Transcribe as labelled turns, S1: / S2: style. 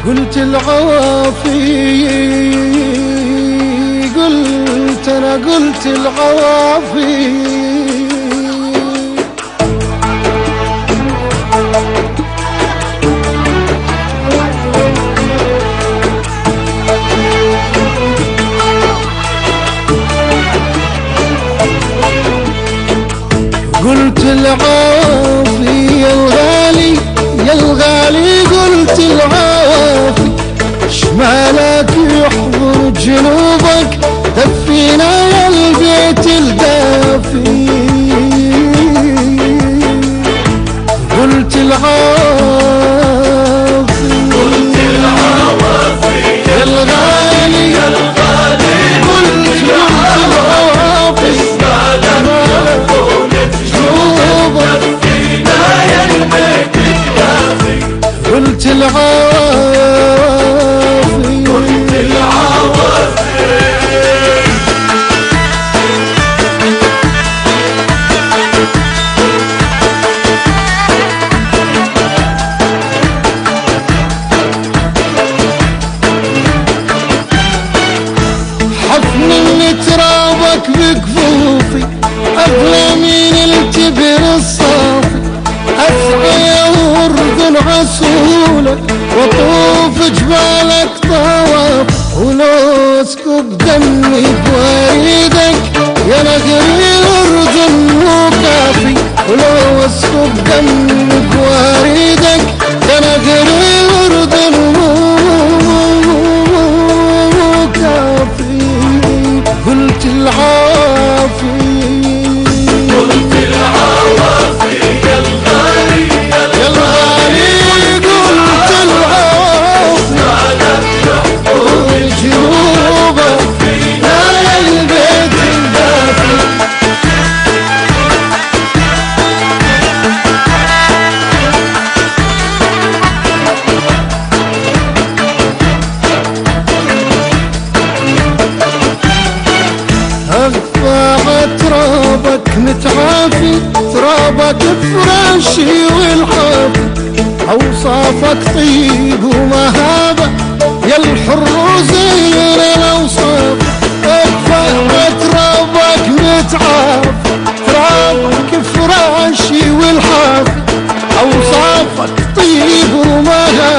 S1: قلت العوافي، قلت أنا قلت العوافي. قلت العافي يا الغالي يا الغالي، قلت العافي شمالك يحضر جنوبك، دفينا يا البيت الدافي. قلت العافي قلت العوافي يا الغالي يا الغالي، قلت العافي قلت العافي قلت العوافي. حفني من ترابك بكفوفي، أغلى من الجبر الصافي، أسعى وارذل عسولك وطوف جبالك طواف، ولو اسكب دمي بوريدك يا نهري الأردن مو كافي، ولو اسكب دمي بوريدك يا نهري الأردن مو كافي. قلت العافي قلت العوافي يا الغالي يا الغالي، قلت العافي يحضر جنوبك فينا يا البيت الدافي. أقطع ترابك متعافي، ترابك فراشي والحافي، أوصافك طيب ومهابة يا الحر زين الأوصاف. أقطع ترابك متعافي، ترابك فراشي والحافي، أوصافك طيب ومهابة